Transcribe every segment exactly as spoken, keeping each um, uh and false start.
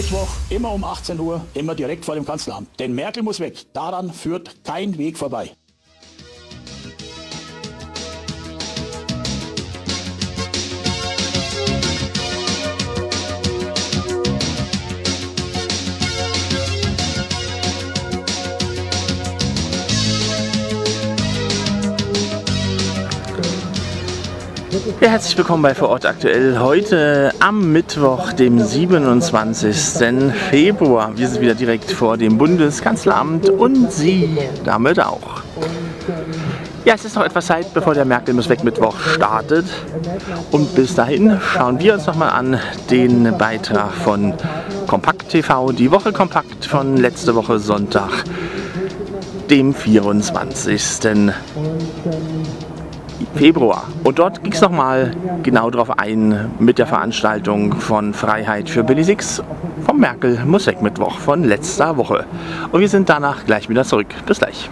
Mittwoch, immer um achtzehn Uhr, immer direkt vor dem Kanzleramt. Denn Merkel muss weg. Daran führt kein Weg vorbei. Ja, herzlich willkommen bei Vor Ort aktuell. Heute am Mittwoch, dem siebenundzwanzigsten Februar. Wir sind wieder direkt vor dem Bundeskanzleramt und Sie damit auch. Ja, es ist noch etwas Zeit, bevor der Merkel muss weg Mittwoch startet. Und bis dahin schauen wir uns nochmal an den Beitrag von Kompakt T V, die Woche Kompakt von letzte Woche Sonntag, dem vierundzwanzigsten Februar. Und dort ging es nochmal genau drauf ein mit der Veranstaltung von Freiheit für Billy Six vom Merkel muss weg Mittwoch von letzter Woche. Und wir sind danach gleich wieder zurück. Bis gleich.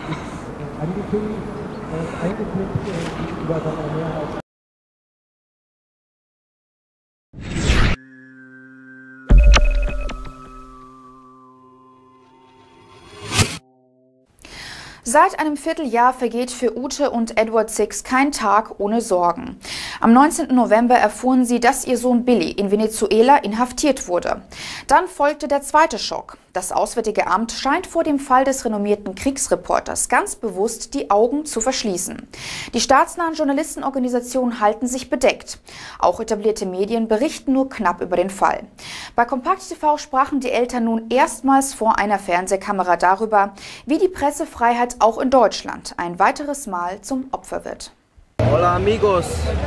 Seit einem Vierteljahr vergeht für Ute und Edward Six kein Tag ohne Sorgen. Am neunzehnten November erfuhren sie, dass ihr Sohn Billy in Venezuela inhaftiert wurde. Dann folgte der zweite Schock. Das Auswärtige Amt scheint vor dem Fall des renommierten Kriegsreporters ganz bewusst die Augen zu verschließen. Die staatsnahen Journalistenorganisationen halten sich bedeckt. Auch etablierte Medien berichten nur knapp über den Fall. Bei Kompakt T V sprachen die Eltern nun erstmals vor einer Fernsehkamera darüber, wie die Pressefreiheit auch in Deutschland ein weiteres Mal zum Opfer wird. Hola amigos,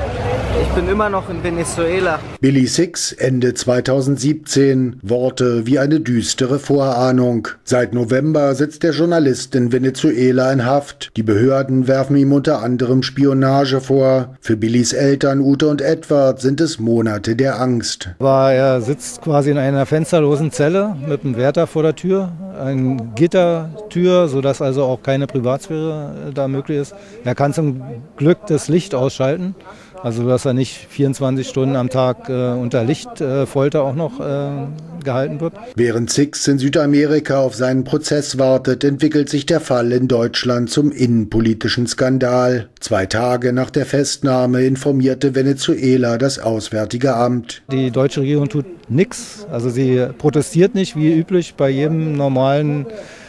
ich bin immer noch in Venezuela. Billy Six, Ende zweitausendsiebzehn, Worte wie eine düstere Vorahnung. Seit November sitzt der Journalist in Venezuela in Haft. Die Behörden werfen ihm unter anderem Spionage vor. Für Billys Eltern Ute und Edward sind es Monate der Angst. Aber er sitzt quasi in einer fensterlosen Zelle mit einem Wärter vor der Tür, eine Gittertür, sodass also auch keine Privatsphäre da möglich ist. Er kann zum Glück das Licht ausschalten, also dass er nicht vierundzwanzig Stunden am Tag äh, unter Lichtfolter äh, auch noch äh, gehalten wird. Während Six in Südamerika auf seinen Prozess wartet, entwickelt sich der Fall in Deutschland zum innenpolitischen Skandal. Zwei Tage nach der Festnahme informierte Venezuela das Auswärtige Amt. Die deutsche Regierung tut nichts, also sie protestiert nicht wie üblich bei jedem normalen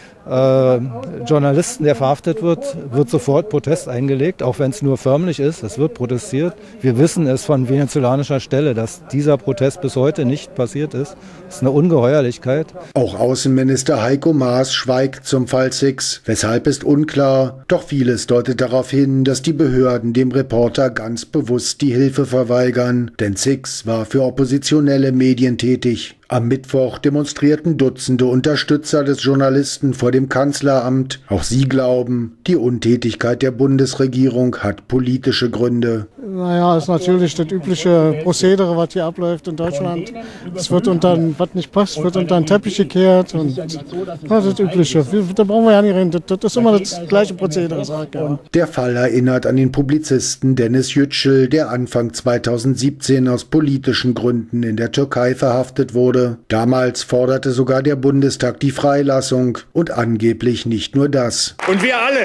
Äh, Journalisten, der verhaftet wird, wird sofort Protest eingelegt, auch wenn es nur förmlich ist. Es wird protestiert. Wir wissen es von venezolanischer Stelle, dass dieser Protest bis heute nicht passiert ist. Das ist eine Ungeheuerlichkeit. Auch Außenminister Heiko Maas schweigt zum Fall Six. Weshalb ist unklar. Doch vieles deutet darauf hin, dass die Behörden dem Reporter ganz bewusst die Hilfe verweigern. Denn Six war für oppositionelle Medien tätig. Am Mittwoch demonstrierten Dutzende Unterstützer des Journalisten vor dem Kanzleramt. Auch sie glauben, die Untätigkeit der Bundesregierung hat politische Gründe. Naja, ist natürlich das übliche Prozedere, was hier abläuft in Deutschland. Es wird unter, was nicht passt, wird unter den Teppich gekehrt. Und das ist das Übliche. Da brauchen wir ja nicht reden. Das ist immer das gleiche Prozedere, sag ich ja. Der Fall erinnert an den Publizisten Deniz Yücel, der Anfang zweitausendsiebzehn aus politischen Gründen in der Türkei verhaftet wurde. Damals forderte sogar der Bundestag die Freilassung und angeblich nicht nur das. Und wir alle,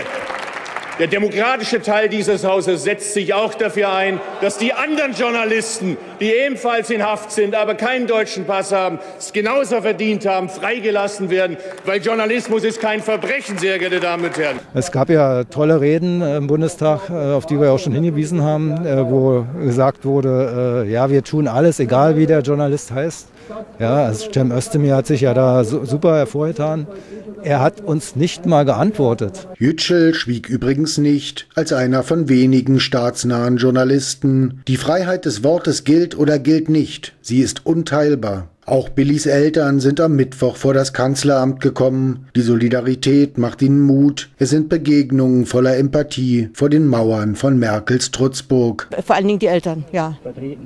der demokratische Teil dieses Hauses, setzt sich auch dafür ein, dass die anderen Journalisten, die ebenfalls in Haft sind, aber keinen deutschen Pass haben, es genauso verdient haben, freigelassen werden, weil Journalismus ist kein Verbrechen, sehr geehrte Damen und Herren. Es gab ja tolle Reden im Bundestag, auf die wir auch schon hingewiesen haben, wo gesagt wurde, ja, wir tun alles, egal wie der Journalist heißt. Ja, also Cem Özdemir hat sich ja da super hervorgetan. Er hat uns nicht mal geantwortet. Yücel schwieg übrigens nicht, als einer von wenigen staatsnahen Journalisten. Die Freiheit des Wortes gilt oder gilt nicht. Sie ist unteilbar. Auch Billys Eltern sind am Mittwoch vor das Kanzleramt gekommen. Die Solidarität macht ihnen Mut. Es sind Begegnungen voller Empathie vor den Mauern von Merkels Trutzburg. Vor allen Dingen die Eltern, ja.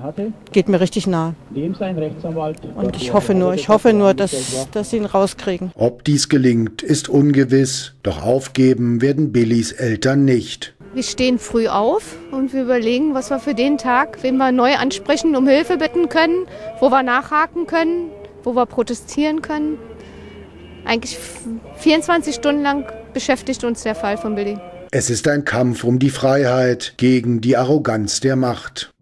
Geht mir richtig nah. Und ich hoffe nur, ich hoffe nur, dass, dass sie ihn rauskriegen. Ob dies gelingt, ist ungewiss. Doch aufgeben werden Billys Eltern nicht. Wir stehen früh auf und wir überlegen, was wir für den Tag, wen wir neu ansprechen, um Hilfe bitten können, wo wir nachhaken können, wo wir protestieren können. Eigentlich vierundzwanzig Stunden lang beschäftigt uns der Fall von Billy. Es ist ein Kampf um die Freiheit gegen die Arroganz der Macht.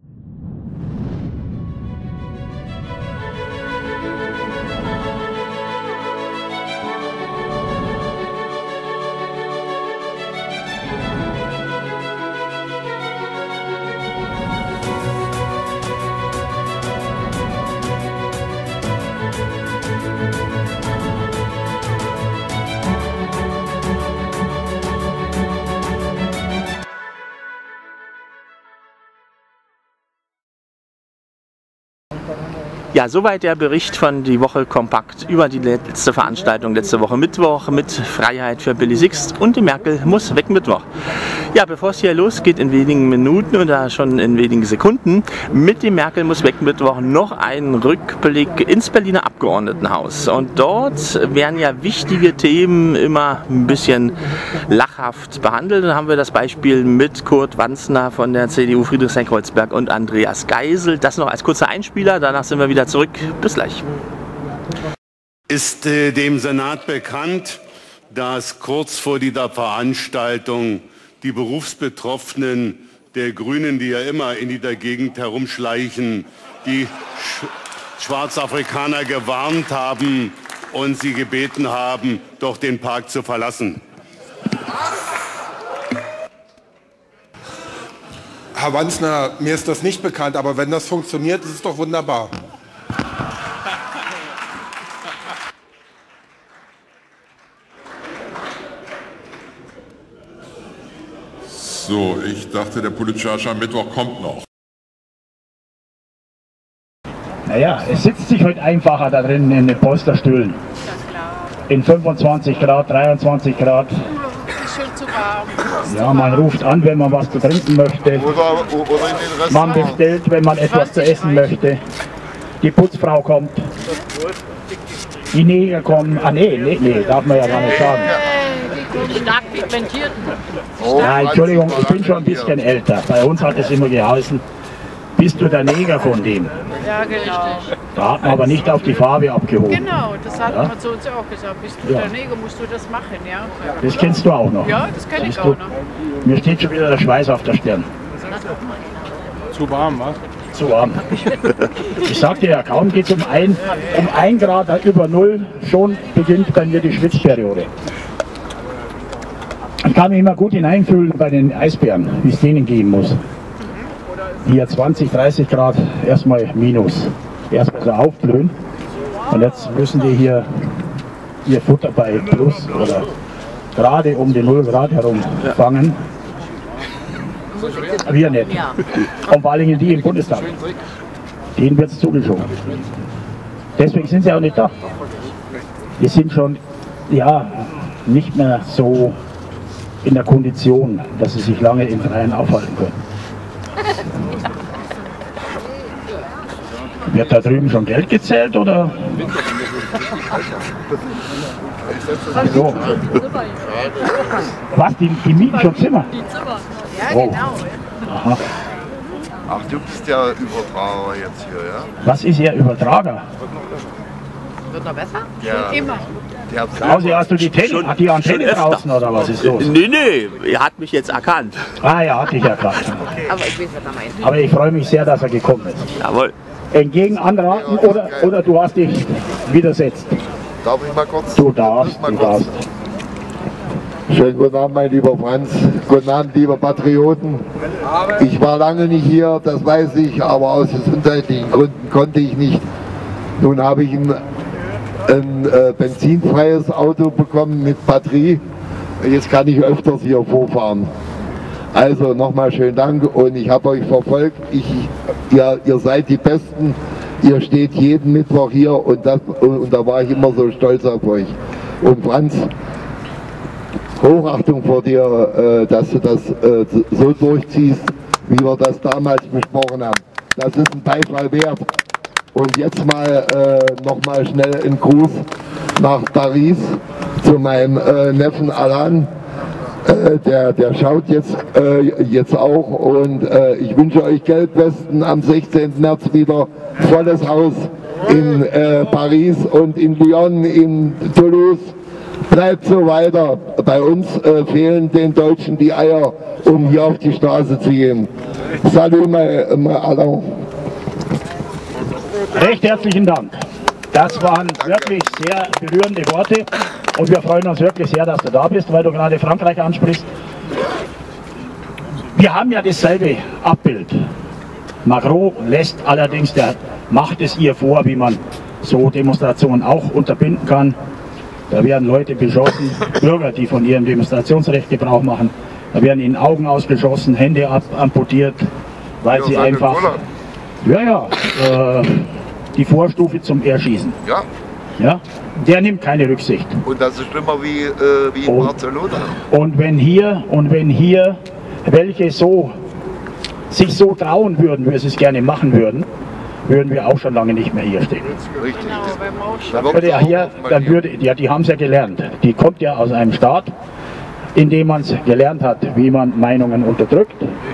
Ja, soweit der Bericht von Die Woche kompakt über die letzte Veranstaltung letzte Woche Mittwoch mit Freiheit für Billy Sixt und die Merkel muss weg Mittwoch. Ja, bevor es hier losgeht in wenigen Minuten oder schon in wenigen Sekunden mit dem Merkel muss weg Mittwoch noch ein Rückblick ins Berliner Abgeordnetenhaus. Und dort werden ja wichtige Themen immer ein bisschen lachhaft behandelt. Dann haben wir das Beispiel mit Kurt Wanzner von der C D U Friedrichshain-Kreuzberg und Andreas Geisel. Das noch als kurzer Einspieler, danach sind wir wieder zurück. Bis gleich. Ist äh, dem Senat bekannt, dass kurz vor dieser Veranstaltung die Berufsbetroffenen der Grünen, die ja immer in dieser Gegend herumschleichen, die Sch Schwarzafrikaner gewarnt haben und sie gebeten haben, doch den Park zu verlassen? Herr Wanzner, mir ist das nicht bekannt, aber wenn das funktioniert, ist es doch wunderbar. So, ich dachte, der politische Aschermittwoch kommt noch. Naja, es sitzt sich heute einfacher da drin in den Polsterstühlen. In fünfundzwanzig Grad, dreiundzwanzig Grad. Ja, man ruft an, wenn man was zu trinken möchte. Man bestellt, wenn man etwas zu essen möchte. Die Putzfrau kommt. Die Neger kommen. Ah nee, nee, nee, darf man ja gar nicht sagen. Stark pigmentierten. Ja, Entschuldigung, ich bin schon ein bisschen älter. Bei uns hat es immer geheißen, bist du der Neger von dem? Ja, genau. Da hat man aber nicht auf die Farbe abgehoben. Genau, das hat ja? man zu uns auch gesagt. Bist du ja. der Neger, musst du das machen, ja. Das kennst du auch noch. Ja, das kenne ich auch du? noch. Mir steht schon wieder der Schweiß auf der Stirn. Zu warm, was? Zu warm. Ich sagte ja, kaum geht es um ein, um ein Grad über Null, schon beginnt bei mir die Schwitzperiode. Ich kann mich immer gut hineinfühlen bei den Eisbären, wie es denen gehen muss. Hier zwanzig, dreißig Grad, erstmal Minus. Erstmal so aufblühen. Und jetzt müssen die hier ihr Futter bei Plus oder gerade um die null Grad herum fangen. Wir nicht. Und vor allem die im Bundestag. Denen wird es zugeschoben. Deswegen sind sie auch nicht da. Die sind schon, ja, nicht mehr so in der Kondition, dass sie sich lange im Freien aufhalten können. Wird da drüben schon Geld gezählt oder? So. Was, die, die mieten schon Zimmer? Die Zimmer. Ja, oh. genau. Aha. Ach, du bist der Übertrager jetzt hier, ja? Was ist Ihr Übertrager? Wird noch besser? Ja. Immer. Klausi, hast du die, Ten hat die Antenne draußen oder was ist los? Nee, nee, er hat mich jetzt erkannt. Ah ja, hat dich erkannt. Aber ich weiß, was er meint. Aber ich freue mich sehr, dass er gekommen ist. Jawohl. Entgegen anraten oder, oder du hast dich widersetzt? Darf ich mal kurz? Du darfst, du darfst. Schönen guten Abend, mein lieber Franz. Guten Abend, liebe Patrioten. Ich war lange nicht hier, das weiß ich, aber aus gesundheitlichen Gründen konnte ich nicht. Nun habe ich ein, ein äh, benzinfreies Auto bekommen mit Batterie. Jetzt kann ich öfters hier vorfahren. Also nochmal schönen Dank und ich habe euch verfolgt. Ich, ihr, ihr seid die Besten. Ihr steht jeden Mittwoch hier und, das, und, und da war ich immer so stolz auf euch. Und Franz, Hochachtung vor dir, äh, dass du das äh, so durchziehst, wie wir das damals besprochen haben. Das ist ein Beifall wert. Und jetzt mal äh, noch mal schnell einen Gruß nach Paris zu meinem äh, Neffen Alain. Äh, der, der schaut jetzt, äh, jetzt auch und äh, ich wünsche euch Gelbwesten am sechzehnten März wieder. Volles Haus. in äh, Paris und in Lyon, in Toulouse. Bleibt so weiter. Bei uns äh, fehlen den Deutschen die Eier, um hier auf die Straße zu gehen. Salut, mein, mein Alain. Recht herzlichen Dank. Das waren wirklich sehr berührende Worte und wir freuen uns wirklich sehr, dass du da bist, weil du gerade Frankreich ansprichst. Wir haben ja dasselbe Abbild. Macron lässt allerdings, der macht es ihr vor, wie man so Demonstrationen auch unterbinden kann. Da werden Leute beschossen, Bürger, die von ihrem Demonstrationsrecht Gebrauch machen. Da werden ihnen Augen ausgeschossen, Hände ab, amputiert, weil sie einfach, ja, ja, äh, die Vorstufe zum Erschießen. Ja. Ja, der nimmt keine Rücksicht. Und das ist schlimmer wie, äh, wie in und, Barcelona. Und wenn hier, und wenn hier welche so, sich so trauen würden, wie sie es gerne machen würden, würden wir auch schon lange nicht mehr hier stehen. Richtig. Dann würde ja hier, dann würde, ja, die haben es ja gelernt. Die kommt ja aus einem Staat, in dem man es gelernt hat, wie man Meinungen unterdrückt.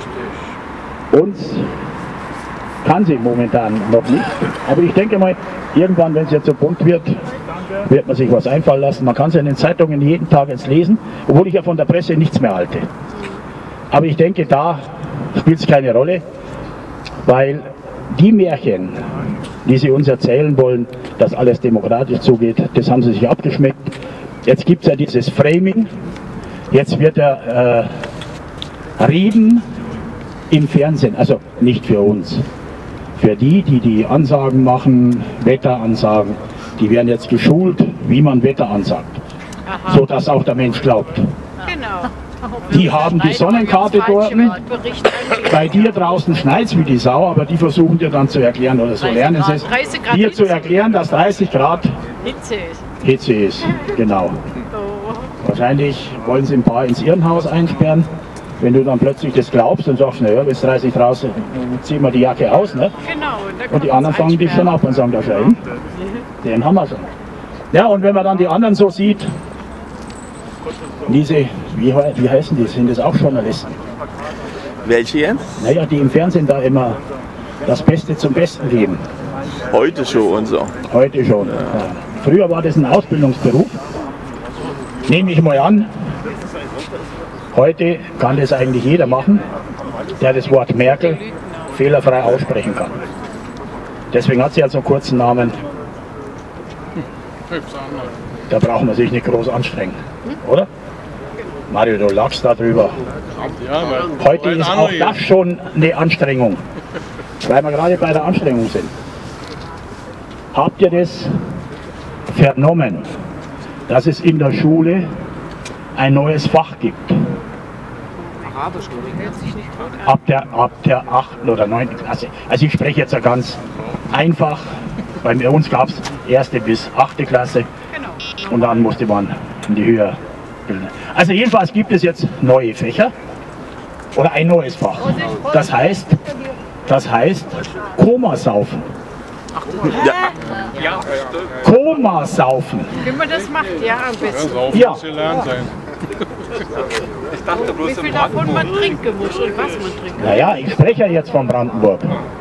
Uns kann sie momentan noch nicht. Aber ich denke mal, irgendwann, wenn es jetzt so bunt wird, wird man sich was einfallen lassen. Man kann es ja in den Zeitungen jeden Tag jetzt lesen, obwohl ich ja von der Presse nichts mehr halte. Aber ich denke, da spielt es keine Rolle, weil die Märchen, die sie uns erzählen wollen, dass alles demokratisch zugeht, das haben sie sich abgeschmeckt. Jetzt gibt es ja dieses Framing, jetzt wird er äh, reden im Fernsehen, also nicht für uns. Für die, die die Ansagen machen, Wetteransagen, die werden jetzt geschult, wie man Wetter ansagt, so dass auch der Mensch glaubt. Genau. Die haben die Sonnenkarte dort. Bei dir draußen schneit es wie die Sau, aber die versuchen dir dann zu erklären, oder so lernen sie es, dir zu erklären, dass dreißig Grad Hitze ist. Hitze ist. Genau. Wahrscheinlich wollen sie ein paar ins Irrenhaus einsperren. Wenn du dann plötzlich das glaubst und sagst, naja, bis dreißig draußen, ziehen wir die Jacke aus, ne? Genau. Und die anderen fangen dich schon ab und sagen, da schau hin, den haben wir schon. Ja, und wenn man dann die anderen so sieht, diese, wie, wie heißen die, sind das auch Journalisten? Welche jetzt? Naja, die im Fernsehen da immer das Beste zum Besten geben. Heute schon und so. Heute schon. Ja. Früher war das ein Ausbildungsberuf, nehme ich mal an. Heute kann das eigentlich jeder machen, der das Wort Merkel fehlerfrei aussprechen kann. Deswegen hat sie ja so einen kurzen Namen. Da braucht man sich nicht groß anstrengen, oder? Mario, du lachst da drüber. Heute ist auch das schon eine Anstrengung, weil wir gerade bei der Anstrengung sind. Habt ihr das vernommen, dass es in der Schule ein neues Fach gibt? Ab der, ab der achten oder neunten Klasse. Also ich spreche jetzt ja ganz einfach. Bei uns gab es erste bis achte Klasse und dann musste man in die Höhe bilden. Also jedenfalls gibt es jetzt neue Fächer oder ein neues Fach. Das heißt, das heißt Komasaufen. Ja. Komasaufen. Wie man das macht, ja, am besten. Ja. Ich dachte bloß, wie viel davon man trinken muss und was man trinken. Naja, ich spreche ja jetzt von Brandenburg.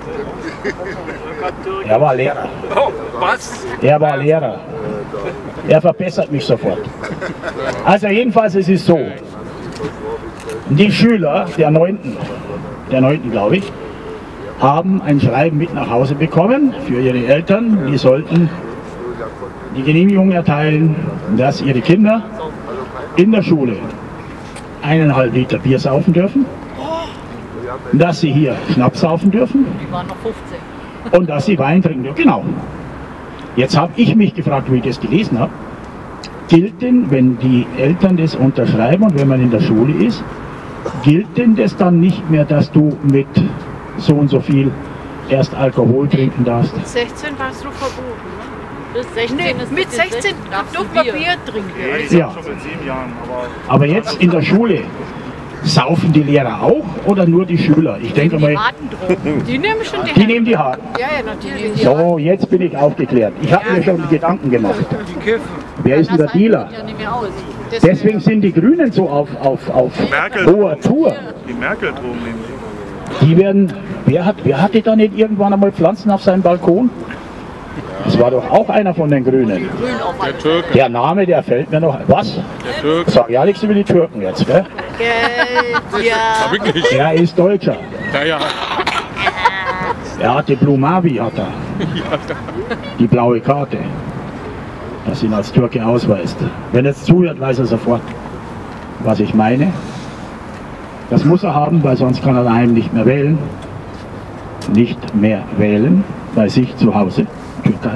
Er war Lehrer. Oh, was? Er war Lehrer. Er verbessert mich sofort. Also jedenfalls ist es so, die Schüler der neunten, der neunten glaube ich, haben ein Schreiben mit nach Hause bekommen für ihre Eltern. Die sollten die Genehmigung erteilen, dass ihre Kinder in der Schule eineinhalb Liter Bier saufen dürfen, dass sie hier Schnaps saufen dürfen. Die waren noch fünfzehn. Und dass sie Wein trinken dürfen. Genau. Jetzt habe ich mich gefragt, wie ich das gelesen habe. Gilt denn, wenn die Eltern das unterschreiben und wenn man in der Schule ist, gilt denn das dann nicht mehr, dass du mit so und so viel erst Alkohol trinken darfst? Mit sechzehn warst du verboten, ne? Bis sechzehn Nee, ist mit sechzehn durfte man Bier trinken. Ja. Aber jetzt in der Schule, saufen die Lehrer auch oder nur die Schüler? Ich denke mal, Die nehmen schon die die nehmen die harten. Ja, ja, natürlich. So, jetzt bin ich aufgeklärt. Ich habe mir schon Gedanken gemacht. Wer ist denn der Dealer? Deswegen sind die Grünen so auf, auf, auf hoher Tour. Die Merkel-Drogen nämlich. Die werden, wer, hat, wer hatte da nicht irgendwann einmal Pflanzen auf seinem Balkon? Das war doch auch einer von den Grünen. Der Türke. Der Name, der fällt mir noch. Was? Der Türke. Sag ja nichts über die Türken jetzt, gell? Geld, ja. Hab ich nicht. Er ist Deutscher. Ja, ja. Er hat die Blumavi, hat er. Die blaue Karte. Das ihn als Türke ausweist. Wenn er jetzt zuhört, weiß er sofort, was ich meine. Das muss er haben, weil sonst kann er daheim nicht mehr wählen. Nicht mehr wählen, bei sich zu Hause, Türkei.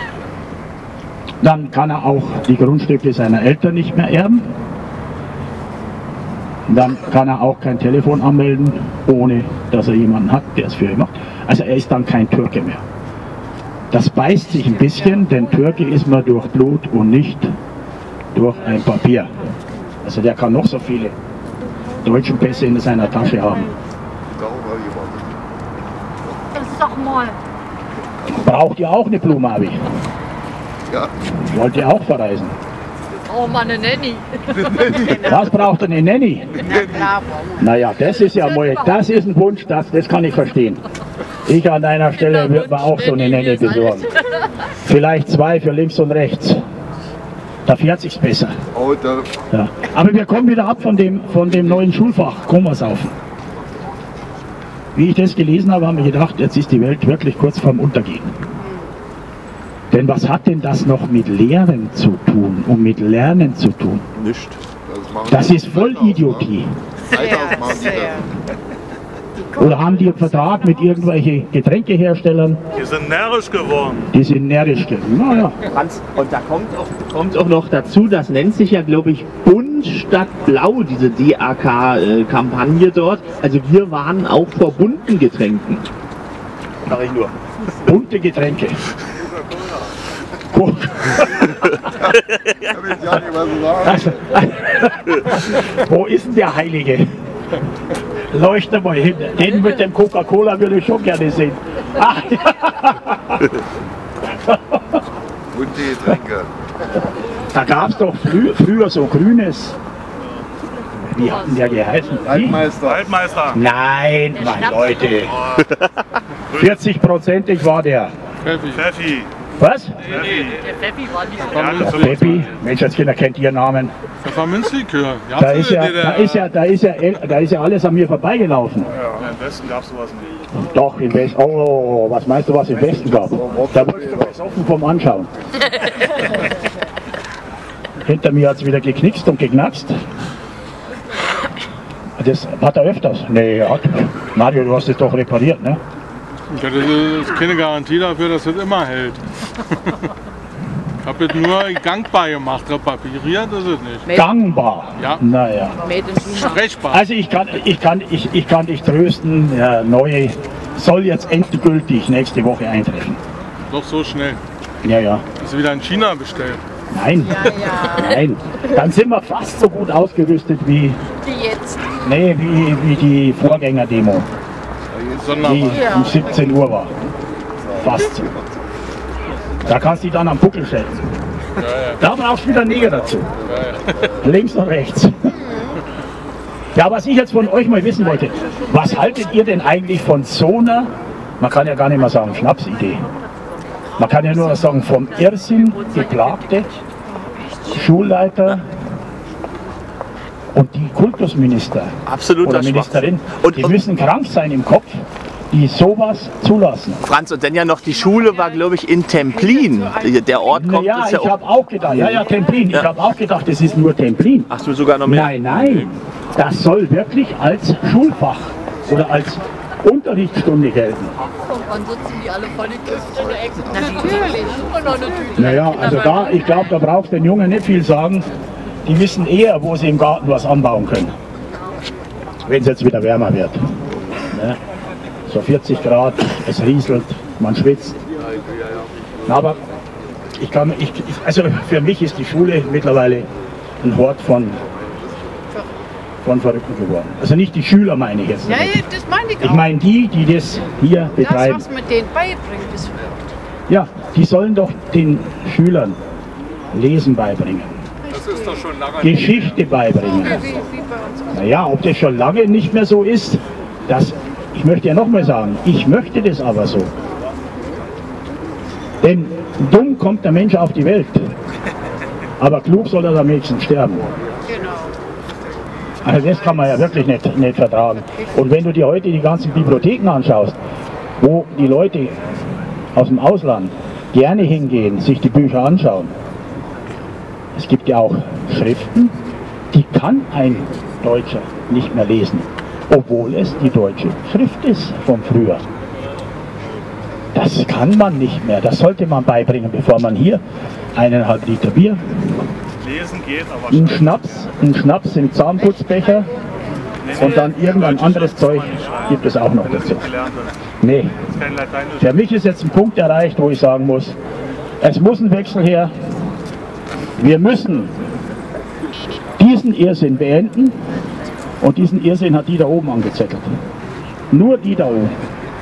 Dann kann er auch die Grundstücke seiner Eltern nicht mehr erben. Dann kann er auch kein Telefon anmelden, ohne dass er jemanden hat, der es für ihn macht. Also er ist dann kein Türke mehr. Das beißt sich ein bisschen, denn Türke ist man durch Blut und nicht durch ein Papier. Also der kann noch so viele deutsche Pässe in seiner Tasche haben. Sag mal. Braucht ihr auch eine Blumavi? Ja. Wollt ihr auch verreisen? Oh Mann, eine Nanny. Was braucht eine Nanny? Na klar. Naja, das ist ja mal, das ist ein Wunsch, das, das kann ich verstehen. Ich an deiner Stelle würde mir auch so eine Nanny besorgen. Vielleicht zwei für links und rechts. Da fährt sich's besser. Oh, da. Ja. Aber wir kommen wieder ab von dem, von dem neuen Schulfach, Komasaufen. Wie ich das gelesen habe, haben wir gedacht, jetzt ist die Welt wirklich kurz vorm Untergehen. Denn was hat denn das noch mit Lehren zu tun und mit Lernen zu tun? Nicht. Das ist voll Idiotie. Oder haben die einen Vertrag mit irgendwelchen Getränkeherstellern? Die sind närrisch geworden. Die sind närrisch geworden. Naja. Franz, und da kommt auch, kommt auch noch dazu, das nennt sich ja, glaube ich, Bunt statt Blau, diese D A K-Kampagne dort. Also wir waren auch vor bunten Getränken. Sag ich nur. Bunte Getränke. Guck. Also, wo ist denn der Heilige? Leuchte mal hin. Den mit dem Coca-Cola würde ich schon gerne sehen. Ach, ja. Bunte Getränke. Da gab es doch frü früher so grünes. Wie hat denn der geheißen? Waldmeister. Waldmeister. Nein, meine Leute. vierzig prozentig war der. Pfeffi. Pfeffi. Was? Pfeffi. Der Pfeffi war nicht so Ja, Der Peppi. Mensch, als Kinder kennt ihr Namen. Pfefferminzlikör. Da ist ja, da ist ja, da ist ja, da ist ja alles an mir vorbeigelaufen. Ja, im Westen gab es sowas nicht. Doch, im Westen. Oh, was meinst du, was im Westen gab? Da wurdest du besoffen vom Anschauen. Hinter mir hat es wieder geknickst und geknackst. Das hat er öfters. Nee, hat. Mario, du hast es doch repariert, ne? Ja, das ist keine Garantie dafür, dass das immer hält. Ich habe jetzt nur gangbar gemacht, repariert ist es nicht. Gangbar? Ja. Naja. Sprechbar. Also ich kann, ich kann, ich, ich kann dich trösten, der neue soll jetzt endgültig nächste Woche eintreffen. Doch so schnell. Ja, ja. Ist wieder in China bestellt. Nein. Ja, ja. Nein. Dann sind wir fast so gut ausgerüstet wie, die jetzt. Nee, wie, wie die Vorgängerdemo. Die um siebzehn Uhr war. Fast. Da kannst du dich dann am Buckel stellen. Ja, ja. Da brauchst du wieder Neger dazu. Ja, ja. Links und rechts. Ja, was ich jetzt von euch mal wissen wollte, was haltet ihr denn eigentlich von so einer, man kann ja gar nicht mehr sagen Schnapsidee, man kann ja nur sagen vom Irrsinn geplagte Schulleiter und die Kultusminister Absoluter oder Ministerin, und, die und, müssen krank sein im Kopf, die sowas zulassen. Franz, und dann ja noch die Schule war, glaube ich, in Templin. Der Ort kommt Ja, ist ja ich habe auch gedacht, ja, ja, Templin. Ja. Ich habe auch gedacht, das ist nur Templin. Ach du sogar noch mehr? Nein, nein, das soll wirklich als Schulfach oder als Unterrichtsstunde gelten. Wann sitzen die alle voll die Küste in der Ecke? Natürlich. Und noch eine Tüte. Naja, also da, ich glaube, da braucht den Jungen nicht viel sagen. Die wissen eher, wo sie im Garten was anbauen können. Wenn es jetzt wieder wärmer wird. Ne? So vierzig Grad, es rieselt, man schwitzt. Aber ich kann, ich, ich, also für mich ist die Schule mittlerweile ein Hort von, von Verrückten geworden. Also nicht die Schüler meine ich jetzt. Ja, ja, das meine ich auch. Ich meine die, die das hier betreiben. Das, was mit denen beibringt, ist verrückt. Ja, die sollen doch den Schülern Lesen beibringen. Das ist doch schon lange Geschichte beibringen. Wie, wie bei uns. Naja, ob das schon lange nicht mehr so ist, das, ich möchte ja noch mal sagen, ich möchte das aber so. Denn dumm kommt der Mensch auf die Welt, aber klug soll er am nächsten sterben. Also das kann man ja wirklich nicht, nicht vertragen. Und wenn du dir heute die ganzen Bibliotheken anschaust, wo die Leute aus dem Ausland gerne hingehen, sich die Bücher anschauen, es gibt ja auch Schriften, die kann ein Deutscher nicht mehr lesen, obwohl es die deutsche Schrift ist von früher. Das kann man nicht mehr, das sollte man beibringen, bevor man hier eineinhalb Liter Bier, Lesen geht, aber einen Schnaps, einen Schnaps im Zahnputzbecher und dann irgendein anderes Zeug gibt es auch noch dazu. Nee, für mich ist jetzt ein Punkt erreicht, wo ich sagen muss, es muss ein Wechsel her. Wir müssen diesen Irrsinn beenden und diesen Irrsinn hat die da oben angezettelt. Nur die da oben.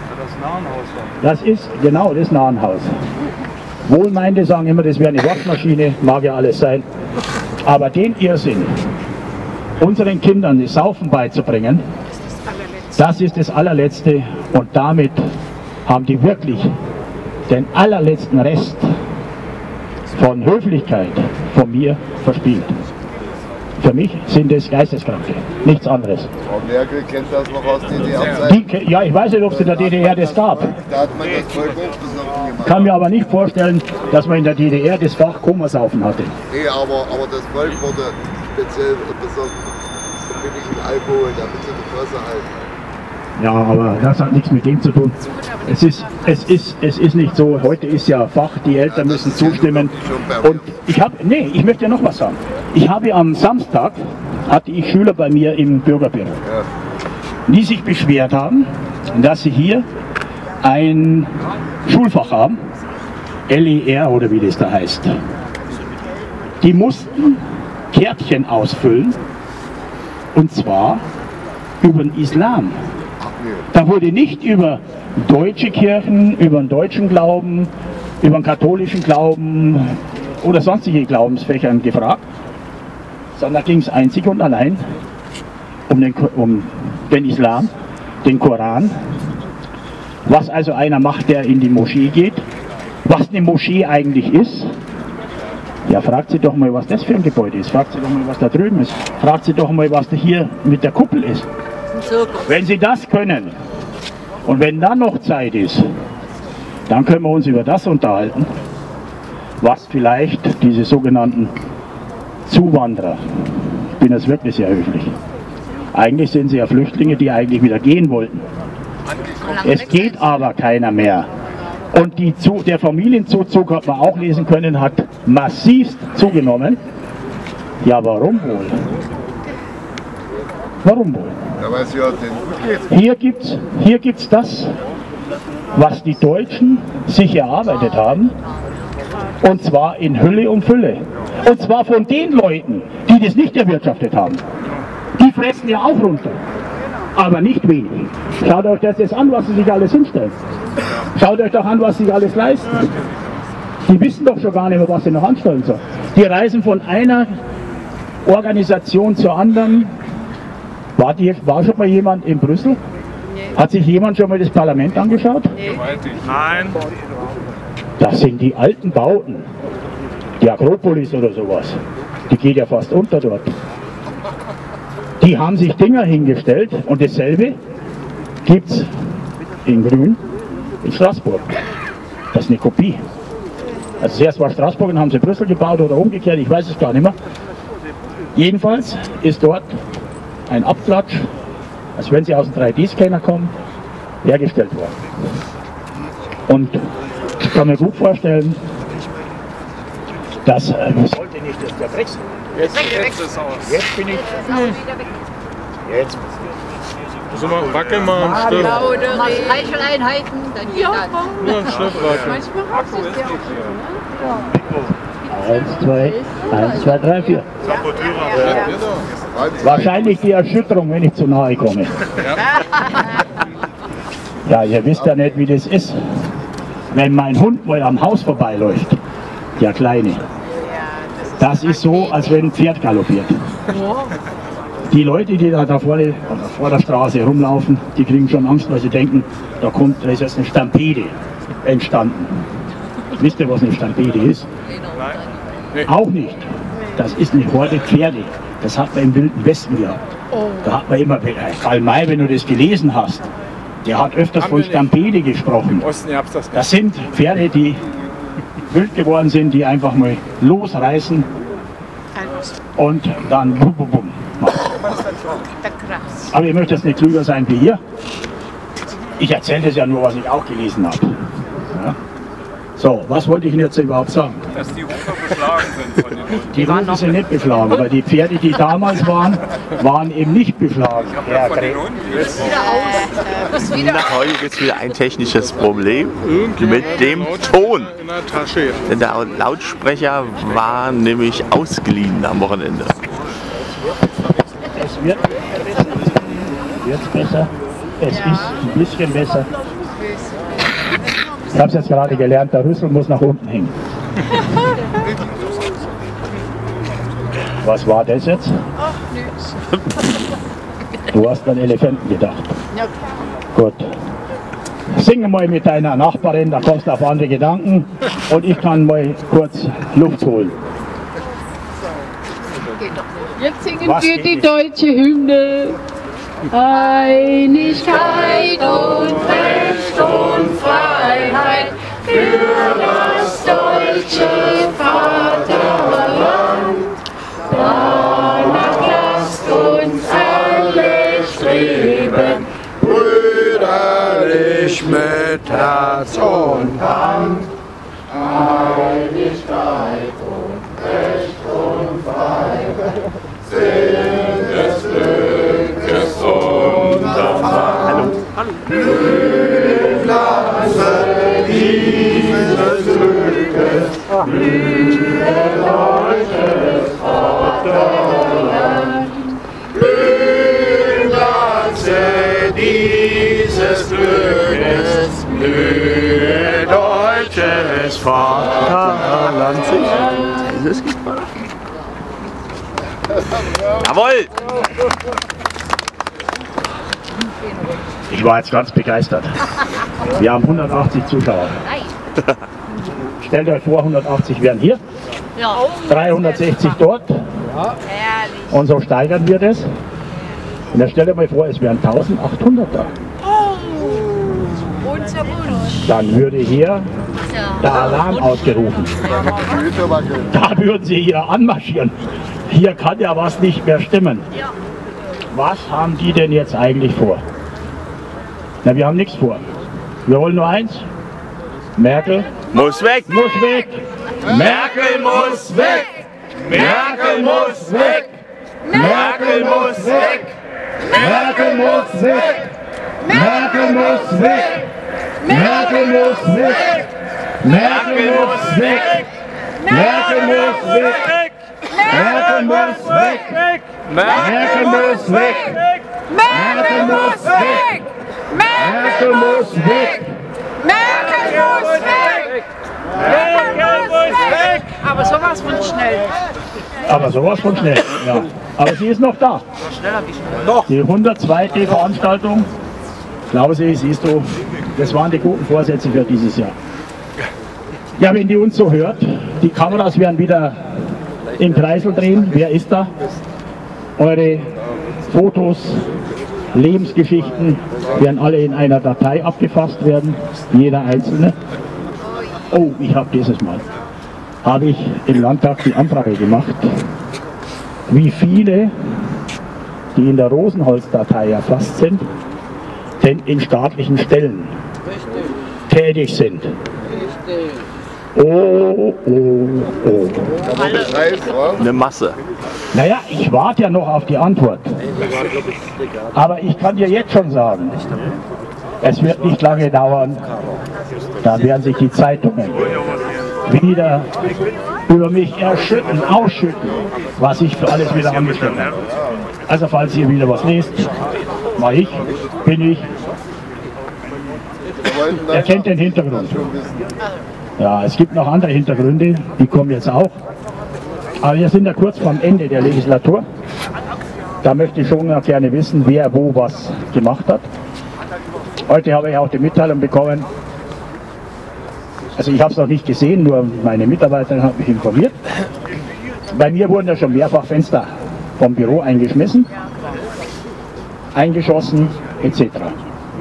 Das ist genau das Nahenhaus. Wohlmeinende sagen immer, das wäre eine Waschmaschine, mag ja alles sein. Aber den Irrsinn, unseren Kindern das Saufen beizubringen, das ist das allerletzte und damit haben die wirklich den allerletzten Rest von Höflichkeit von mir verspielt. Für mich sind es Geisteskranke, nichts anderes. Frau Merkel kennt das noch aus D D R-Zeiten? Ja, ich weiß nicht, ob es in der D D R das gab. Da hat man das Volk hochbesoffen gemacht. Ich kann mir aber nicht vorstellen, dass man in der D D R das Fach Kummersaufen hatte. Nee, aber, aber das Volk wurde speziell besoffen. Billigen Alkohol, damit sie die Fresse halten. Ja, aber das hat nichts mit dem zu tun. Es ist, es ist, es ist nicht so, heute ist ja Fach, die Eltern müssen zustimmen. Und ich habe, nee, ich möchte ja noch was sagen. Ich habe am Samstag, hatte ich Schüler bei mir im Bürgerbüro, die sich beschwert haben, dass sie hier ein Schulfach haben, L E R oder wie das da heißt. Die mussten Kärtchen ausfüllen, und zwar über den Islam. Da wurde nicht über deutsche Kirchen, über den deutschen Glauben, über den katholischen Glauben oder sonstige Glaubensfächern gefragt, sondern da ging es einzig und allein um den, um den Islam, den Koran, was also einer macht, der in die Moschee geht, was eine Moschee eigentlich ist. Ja, fragt sie doch mal, was das für ein Gebäude ist, fragt sie doch mal, was da drüben ist, fragt sie doch mal, was da hier mit der Kuppel ist. Wenn Sie das können und wenn dann noch Zeit ist, dann können wir uns über das unterhalten, was vielleicht diese sogenannten Zuwanderer, ich bin jetzt wirklich sehr höflich, eigentlich sind sie ja Flüchtlinge, die eigentlich wieder gehen wollten. Es geht aber keiner mehr. Und die, der Familienzuzug, hat man auch lesen können, hat massivst zugenommen. Ja, warum wohl? Warum wohl? Hier gibt es hier gibt's das, was die Deutschen sich erarbeitet haben, und zwar in Hülle und Fülle. Und zwar von den Leuten, die das nicht erwirtschaftet haben. Die fressen ja auch runter, aber nicht wenig. Schaut euch das jetzt an, was sie sich alles hinstellen. Schaut euch doch an, was sie alles leisten. Die wissen doch schon gar nicht mehr, was sie noch anstellen sollen. Die reisen von einer Organisation zur anderen. War, die, war schon mal jemand in Brüssel? Nee. Hat sich jemand schon mal das Parlament angeschaut? Nee. Nein. Das sind die alten Bauten. Die Akropolis oder sowas. Die geht ja fast unter dort. Die haben sich Dinger hingestellt und dasselbe gibt es in Grün in Straßburg. Das ist eine Kopie. Also zuerst war Straßburg und haben sie Brüssel gebaut oder umgekehrt, ich weiß es gar nicht mehr. Jedenfalls ist dort ein Abklatsch, als wenn sie aus dem drei D Scanner kommen, hergestellt worden. Und ich kann mir gut vorstellen, dass, äh, sollte nicht das der Brexit. Jetzt, jetzt ist aus. Jetzt bin ich. Jetzt. Müssen wir wackeln mal ein Stück. Mach Streicheleinheiten, dann geht das. Nur ein Stück wackeln. Manchmal hast du es ja auch schon, ne? Eins, zwei, eins, zwei, drei, vier. Wahrscheinlich die Erschütterung, wenn ich zu nahe komme. Ja, ihr wisst ja nicht, wie das ist, wenn mein Hund mal am Haus vorbeiläuft. Der Kleine. Das ist so, als wenn ein Pferd galoppiert. Die Leute, die da, da vorne, vor der Straße rumlaufen, die kriegen schon Angst, weil sie denken, da kommt, da ist jetzt eine Stampede entstanden. Wisst ihr, was eine Stampede ist? Nein. Auch nicht. Das ist eine Horde Pferde. Das hat man im Wilden Westen gehabt. Da hat man immer, Karl May, wenn du das gelesen hast, der hat öfters von Stampede gesprochen. Das sind Pferde, die wild geworden sind, die einfach mal losreißen und dann bum, bum, bum machen. Aber ihr möchtet jetzt nicht klüger sein wie ihr. Ich erzähle das ja nur, was ich auch gelesen habe. Ja. So, was wollte ich Ihnen jetzt überhaupt sagen? Dass die Hufe beschlagen sind von den Hunden. Die Hufe sind nicht beschlagen, weil die Pferde, die damals waren, waren eben nicht beschlagen. Ja, Nach heute gibt es wieder ein technisches Problem mit dem Ton. Denn der Lautsprecher war nämlich ausgeliehen am Wochenende. Es wird jetzt besser. Es ist ein bisschen besser. Ich habe es jetzt gerade gelernt, der Rüssel muss nach unten hängen. Was war das jetzt? Du hast an Elefanten gedacht. Gut. Singe mal mit deiner Nachbarin, da kommst du auf andere Gedanken und ich kann mal kurz Luft holen. Jetzt singen wir die deutsche Hymne. Einigkeit und Recht und Freiheit für das deutsche Vaterland. Danach lasst uns alle streben, brüderlich mit Herz und Hand. Einigkeit und Recht und Freiheit sind des Glückes Unterpfand. Blühpflanze dieses Glückes, blühenleuchtendes Vaterland. Blühpflanze dieses Glückes, blühenleuchtendes Vaterland. Jawohl! Ich war jetzt ganz begeistert. Wir haben hundertachtzig Zuschauer. Stellt euch vor, hundertachtzig wären hier, dreihundertsechzig dort und so steigern wir das. Und dann stellt euch mal vor, es wären eintausendachthundert da. Dann würde hier der Alarm ausgerufen. Da würden sie hier anmarschieren. Hier kann ja was nicht mehr stimmen. Was haben die denn jetzt eigentlich vor? Na, wir haben nichts vor. Wir wollen nur eins. Merkel muss weg. Muss weg. Merkel muss weg. Merkel muss weg. Merkel muss weg. Merkel muss weg. Merkel muss weg. Merkel muss weg. Merkel muss weg. Merkel muss weg. Merkel muss weg. Merkel muss weg. Merkel muss weg. Merkel muss weg. Merkel muss weg. Merkel muss weg. Aber sowas von schnell. Aber sowas von schnell, ja. Aber sie ist noch da. Schneller wie schnell. Die hundertzweite Veranstaltung, Klausi, siehst du, das waren die guten Vorsätze für dieses Jahr. Ja, wenn die uns so hört, die Kameras werden wieder im Kreisel drehen. Wer ist da? Eure Fotos, Lebensgeschichten werden alle in einer Datei abgefasst werden, jeder einzelne. Oh, ich habe dieses Mal, habe ich im Landtag die Anfrage gemacht, wie viele, die in der Rosenholz-Datei erfasst sind, denn in staatlichen Stellen tätig sind. Oh, oh, oh. Eine Masse. Naja, ich warte ja noch auf die Antwort. Aber ich kann dir jetzt schon sagen, es wird nicht lange dauern, da werden sich die Zeitungen wieder über mich erschütten, ausschütten, was ich für alles wieder angestellt habe. Also falls ihr wieder was lest, war ich, bin ich. Er kennt den Hintergrund. Ja, es gibt noch andere Hintergründe, die kommen jetzt auch. Aber wir sind ja kurz vorm Ende der Legislatur. Da möchte ich schon noch gerne wissen, wer wo was gemacht hat. Heute habe ich auch die Mitteilung bekommen, Also ich habe es noch nicht gesehen, nur meine Mitarbeiterin hat mich informiert. Bei mir wurden ja schon mehrfach Fenster vom Büro eingeschmissen, eingeschossen et cetera.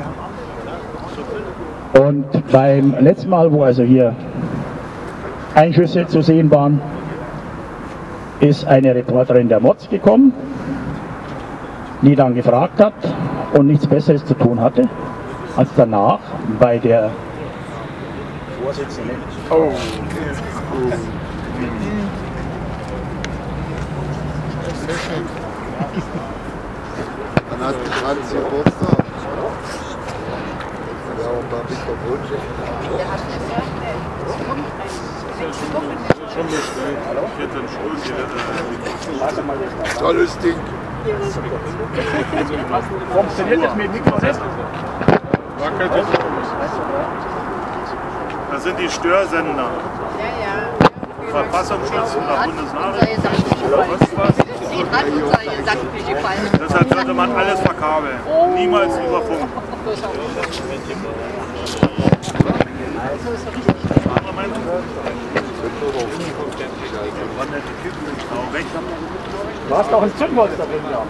Und beim letzten Mal, wo also hier Einschüsse zu sehen waren, ist eine Reporterin der Moz gekommen, die dann gefragt hat und nichts Besseres zu tun hatte, als danach bei der Vorsitzenden. Oh. Dann hat Franz Geburtstag. Ja, und da bist du Wunsch. Schon bestellt. Hallo? Tolles Ding. Funktioniert das mit Mikro nicht? Das sind die Störsender. Verfassungsschutz oder Bundesnachrichtendienst. Deshalb sollte man alles verkabeln. Niemals über Funk. Du hast doch ein Zündholz da drin gehabt.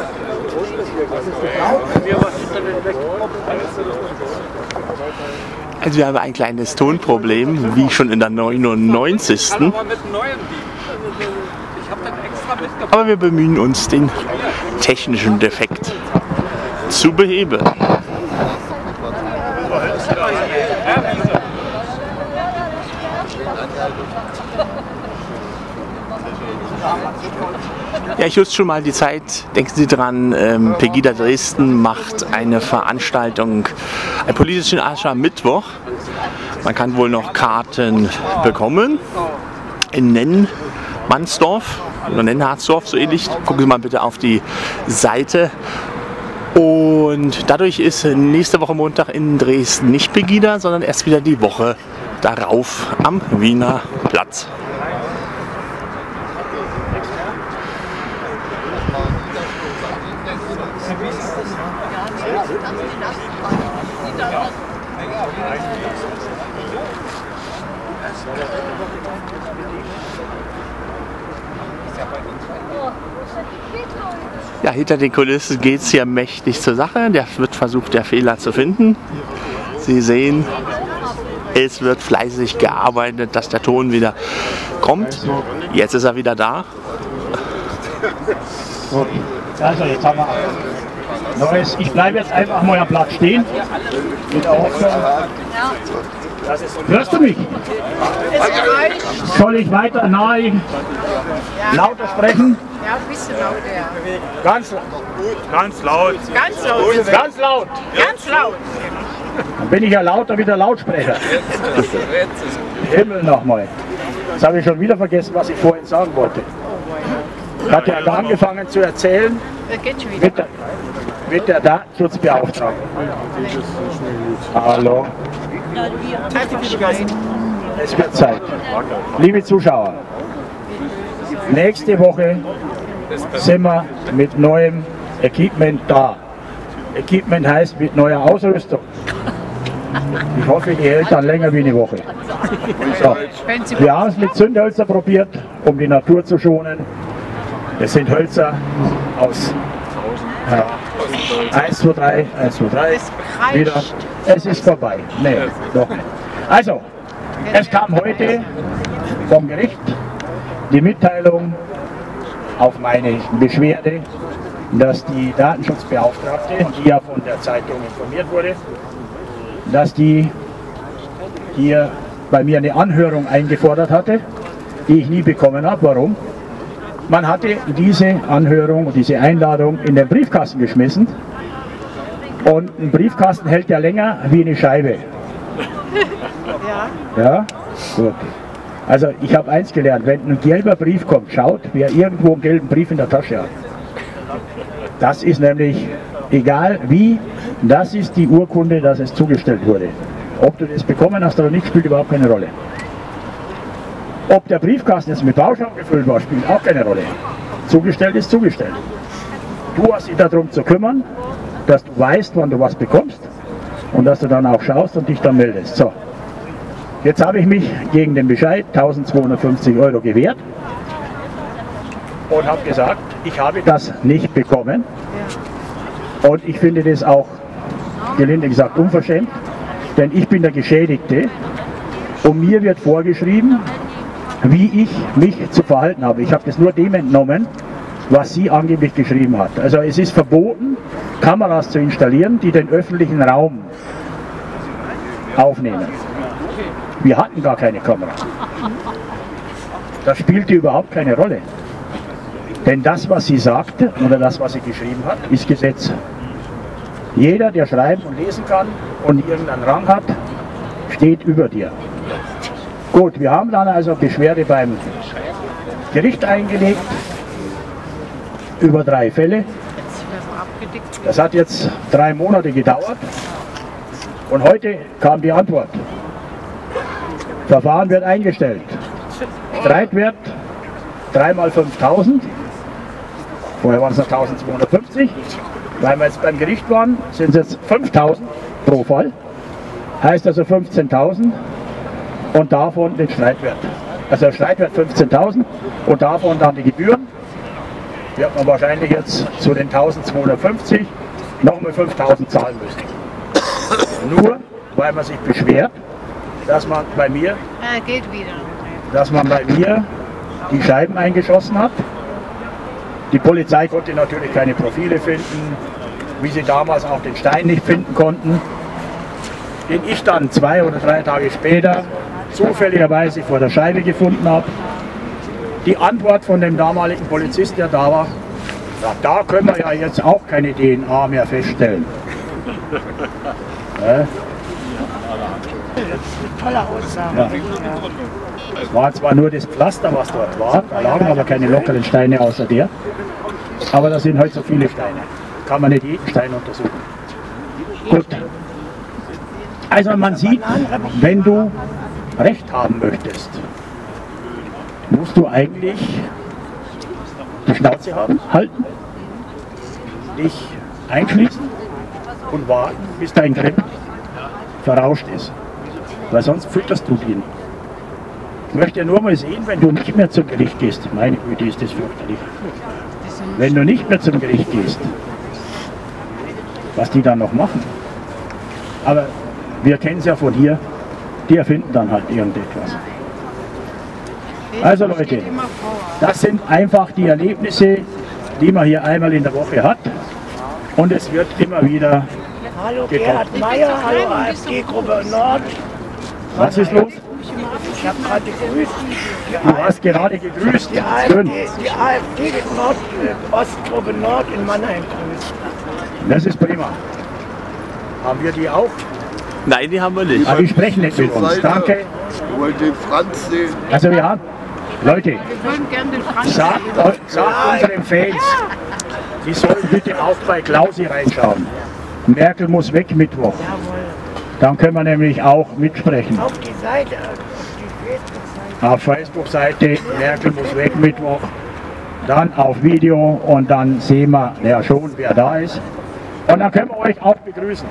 Also wir haben ein kleines Tonproblem, wie schon in der neunundneunzigsten Aber wir bemühen uns, den technischen Defekt zu beheben. Ja, ich nutze schon mal die Zeit. Denken Sie dran, ähm, Pegida Dresden macht eine Veranstaltung, einen politischen Aschermittwoch. Man kann wohl noch Karten bekommen in Nennmannsdorf oder Nennhardsdorf, so ähnlich. Gucken Sie mal bitte auf die Seite. Und dadurch ist nächste Woche Montag in Dresden nicht Pegida, sondern erst wieder die Woche darauf am Wiener Platz. Ja, hinter den Kulissen geht es hier mächtig zur Sache. Der wird versucht, der Fehler zu finden. Sie sehen, es wird fleißig gearbeitet, dass der Ton wieder kommt. Jetzt ist er wieder da. Also jetzt haben wir Neues. Ich bleibe jetzt einfach mal am Platz stehen. Mit der Hoffnung. Hörst du mich? Soll ich weiter nahe lauter sprechen? Ja, ein bisschen lauter, ja. Ganz laut. Ganz laut. Ganz laut. Ganz laut. Ganz laut. Dann bin ich ja lauter wie der Lautsprecher. Himmel nochmal. Jetzt habe ich schon wieder vergessen, was ich vorhin sagen wollte. Ich hatte ja angefangen zu erzählen mit der, mit der Datenschutzbeauftragten. Hallo. Es wird Zeit. Liebe Zuschauer, nächste Woche sind wir mit neuem Equipment da. Equipment heißt mit neuer Ausrüstung. Ich hoffe, die hält dann länger wie eine Woche. So. Wir haben es mit Zündhölzer probiert, um die Natur zu schonen. Das sind Hölzer aus ja, eins, zwei, drei, eins, zwei, drei, wieder. Es ist vorbei. Nee, doch nicht. Also, es kam heute vom Gericht die Mitteilung auf meine Beschwerde, dass die Datenschutzbeauftragte, die ja von der Zeitung informiert wurde, dass die hier bei mir eine Anhörung eingefordert hatte, die ich nie bekommen habe. Warum? Man hatte diese Anhörung, diese Einladung in den Briefkasten geschmissen und ein Briefkasten hält ja länger wie eine Scheibe. Ja? Ja? Gut. Also ich habe eins gelernt, wenn ein gelber Brief kommt, schaut, wer irgendwo einen gelben Brief in der Tasche hat. Das ist nämlich, egal wie, das ist die Urkunde, dass es zugestellt wurde. Ob du das bekommen hast oder nicht, spielt überhaupt keine Rolle. Ob der Briefkasten jetzt mit Bauschaum gefüllt war, spielt auch keine Rolle. Zugestellt ist zugestellt. Du hast dich darum zu kümmern, dass du weißt, wann du was bekommst und dass du dann auch schaust und dich dann meldest. So. Jetzt habe ich mich gegen den Bescheid eintausendzweihundertfünfzig Euro gewehrt und habe gesagt, ich habe das nicht bekommen. Und ich finde das auch, gelinde gesagt, unverschämt, denn ich bin der Geschädigte und mir wird vorgeschrieben, wie ich mich zu verhalten habe. Ich habe das nur dem entnommen, was sie angeblich geschrieben hat. Also es ist verboten, Kameras zu installieren, die den öffentlichen Raum aufnehmen. Wir hatten gar keine Kamera. Das spielte überhaupt keine Rolle. Denn das, was sie sagte, oder das, was sie geschrieben hat, ist Gesetz. Jeder, der schreiben und lesen kann und irgendeinen Rang hat, steht über dir. Gut, wir haben dann also Beschwerde beim Gericht eingelegt, über drei Fälle. Das hat jetzt drei Monate gedauert und heute kam die Antwort. Verfahren wird eingestellt. Streitwert drei mal fünftausend. Vorher waren es noch eintausendzweihundertfünfzig. Weil wir jetzt beim Gericht waren, sind es jetzt fünftausend pro Fall. Heißt also fünfzehntausend und davon den Streitwert. Also der Streitwert fünfzehntausend und davon dann die Gebühren. Wird man wahrscheinlich jetzt zu den eintausendzweihundertfünfzig nochmal fünftausend zahlen müssen. Nur weil man sich beschwert, dass man bei mir, äh, geht wieder. dass man bei mir die Scheiben eingeschossen hat. Die Polizei konnte natürlich keine Profile finden, wie sie damals auch den Stein nicht finden konnten, den ich dann zwei oder drei Tage später zufälligerweise vor der Scheibe gefunden habe. Die Antwort von dem damaligen Polizisten, der da war, ja, da können wir ja jetzt auch keine D N A mehr feststellen. Ja. Tolle Aussage. Ja. Es war zwar nur das Pflaster, was dort war, da lagen aber keine lockeren Steine außer der. Aber da sind halt so viele Steine. Kann man nicht jeden Stein untersuchen. Gut. Also man sieht, wenn du Recht haben möchtest, musst du eigentlich die Schnauze haben, halten, dich einschließen und warten, bis dein Grimm verrauscht ist. Weil sonst fütterst du ihn. Ich möchte nur mal sehen, wenn du nicht mehr zum Gericht gehst. Meine Güte, ist das fürchterlich. Wenn du nicht mehr zum Gericht gehst, was die dann noch machen. Aber wir kennen es ja von hier, die erfinden dann halt irgendetwas. Also Leute, das sind einfach die Erlebnisse, die man hier einmal in der Woche hat. Und es wird immer wieder Hallo getoppt. Gerhard Meyer, hallo A F G-Gruppe Nord. Was ist los? Ich habe gerade gegrüßt. Du hast gerade gegrüßt. Die A F Schön. G, die A F G Nord, äh, Ostgruppe Nord in Mannheim grüßt. Das ist prima. Haben wir die auch? Nein, die haben wir nicht. Aber die sprechen nicht mit uns. Danke. Wir wollen den Franz sehen. Also wir haben, Leute, Wir würden gerne den Franz sagt, sagt unseren Fans, die sollen bitte auch bei Klausi reinschauen. Merkel muss weg Mittwoch. Dann können wir nämlich auch mitsprechen. auf die Seite, die Facebook-Seite. Auf Facebook-Seite, Merkel muss weg Mittwoch. Dann auf Video und dann sehen wir ja schon, wer da ist. Und dann können wir euch auch begrüßen.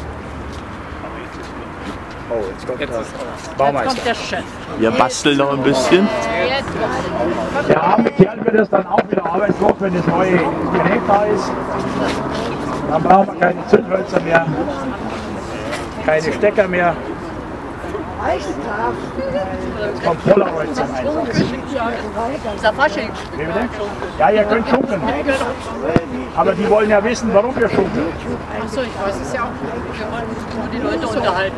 Oh, jetzt kommt der Baumeister. der Chef. Wir basteln noch ein bisschen. Der arme Kerl wird es dann auch wieder arbeitslos, wenn das neue Gerät da ist. Dann brauchen wir keine Zündhölzer mehr, keine Stecker mehr. Jetzt kommt Polaroid zum Einsatz. Wie bitte? Ja, ihr könnt schunkeln. Aber die wollen ja wissen, warum wir schunkeln. Achso, ich weiß es ja auch. Wir wollen nur die Leute unterhalten.